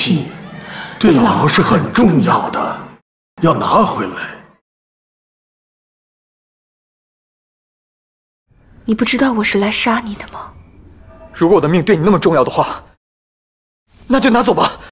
气对老罗是很重要的，要拿回来。 你不知道我是来杀你的吗？ 如果我的命对你那么重要的话，那就拿走吧。